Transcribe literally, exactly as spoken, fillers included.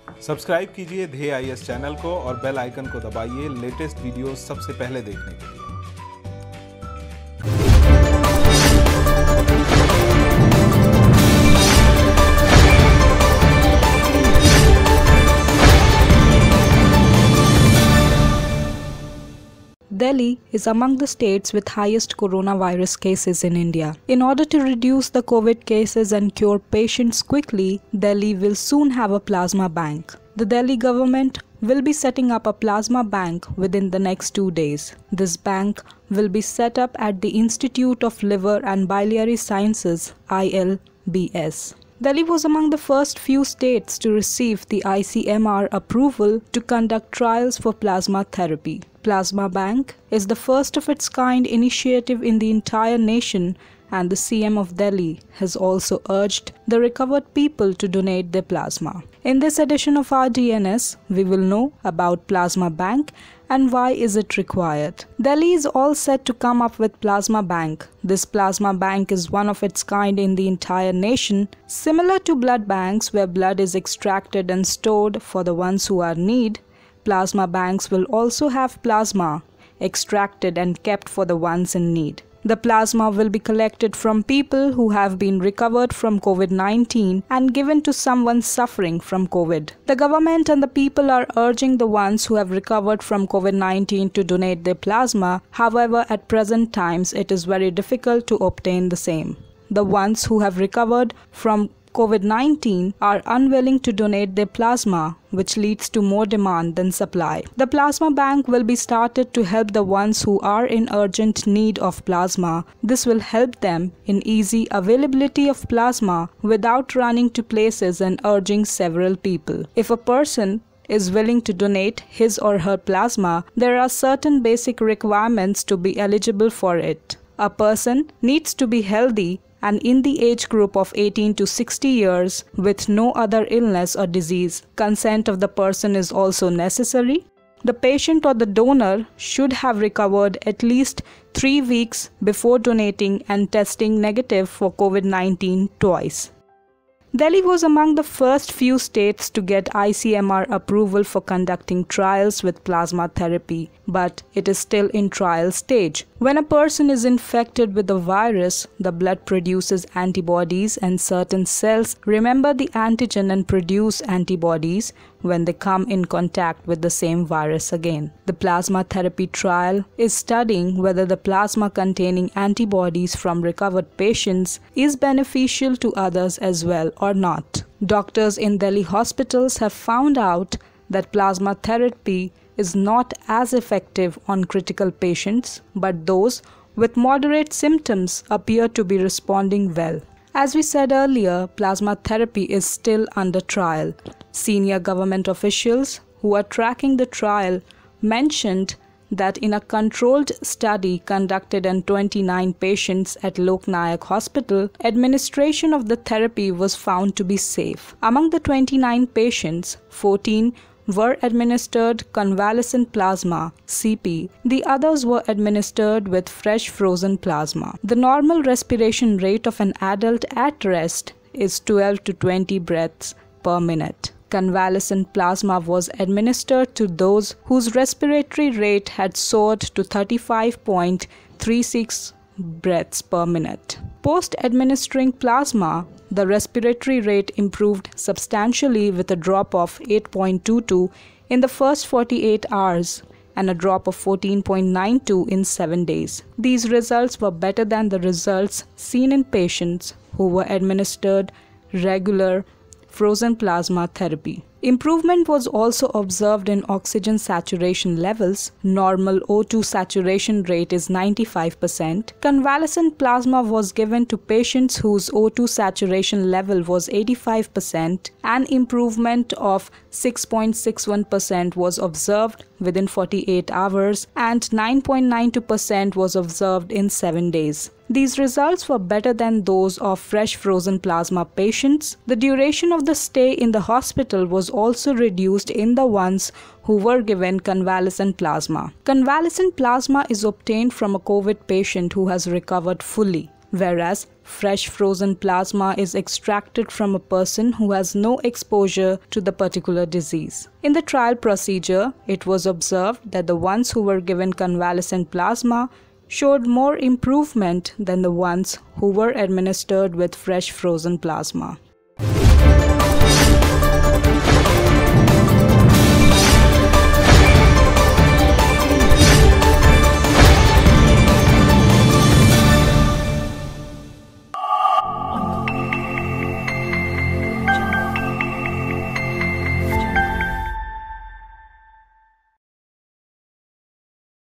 Subscribe कीजिए ध्येय आई A S channel को और बेल आइकन को दबाइए लेटेस्ट वीडियो सबसे पहले देखने के लिए। Delhi is among the states with highest coronavirus cases in India. In order to reduce the COVID cases and cure patients quickly, Delhi will soon have a plasma bank. The Delhi government will be setting up a plasma bank within the next two days. This bank will be set up at the Institute of Liver and Biliary Sciences I L B S. Delhi was among the first few states to receive the I C M R approval to conduct trials for plasma therapy. Plasma Bank is the first of its kind initiative in the entire nation, and the C M of Delhi has also urged the recovered people to donate their plasma. In this edition of R D N S, we will know about Plasma Bank and why is it required. Delhi is all set to come up with Plasma Bank. This Plasma Bank is one of its kind in the entire nation, similar to blood banks where blood is extracted and stored for the ones who are in need. Plasma banks will also have plasma extracted and kept for the ones in need. The plasma will be collected from people who have been recovered from COVID nineteen and given to someone suffering from COVID. The government and the people are urging the ones who have recovered from COVID nineteen to donate their plasma. However, at present times, it is very difficult to obtain the same. The ones who have recovered from COVID nineteen are unwilling to donate their plasma, which leads to more demand than supply. The plasma bank will be started to help the ones who are in urgent need of plasma. This will help them in easy availability of plasma without running to places and urging several people. If a person is willing to donate his or her plasma, there are certain basic requirements to be eligible for it. A person needs to be healthy and in the age group of eighteen to sixty years with no other illness or disease. Consent of the person is also necessary. The patient or the donor should have recovered at least three weeks before donating and testing negative for COVID nineteen twice. Delhi was among the first few states to get I C M R approval for conducting trials with plasma therapy, but it is still in trial stage. When a person is infected with the virus, the blood produces antibodies and certain cells remember the antigen and produce antibodies when they come in contact with the same virus again. The plasma therapy trial is studying whether the plasma containing antibodies from recovered patients is beneficial to others as well or not. Doctors in Delhi hospitals have found out that plasma therapy is not as effective on critical patients, but those with moderate symptoms appear to be responding well. As we said earlier, plasma therapy is still under trial. Senior government officials who are tracking the trial mentioned that in a controlled study conducted on twenty-nine patients at Lok Nayak Hospital, administration of the therapy was found to be safe. Among the twenty-nine patients, fourteen were administered convalescent plasma C P. The others were administered with fresh frozen plasma. The normal respiration rate of an adult at rest is twelve to twenty breaths per minute. Convalescent plasma was administered to those whose respiratory rate had soared to thirty-five point three six breaths per minute. Post-administering plasma, the respiratory rate improved substantially with a drop of eight point two two in the first forty-eight hours and a drop of fourteen point nine two in seven days. These results were better than the results seen in patients who were administered regular frozen plasma therapy. Improvement was also observed in oxygen saturation levels. Normal O two saturation rate is ninety-five percent. Convalescent plasma was given to patients whose O two saturation level was eighty-five percent. An improvement of six point six one percent was observed within forty-eight hours and nine point nine two percent was observed in seven days. These results were better than those of fresh frozen plasma patients. The duration of the stay in the hospital was also reduced in the ones who were given convalescent plasma. Convalescent plasma is obtained from a COVID patient who has recovered fully, whereas Fresh frozen plasma is extracted from a person who has no exposure to the particular disease. In the trial procedure, it was observed that the ones who were given convalescent plasma showed more improvement than the ones who were administered with fresh frozen plasma.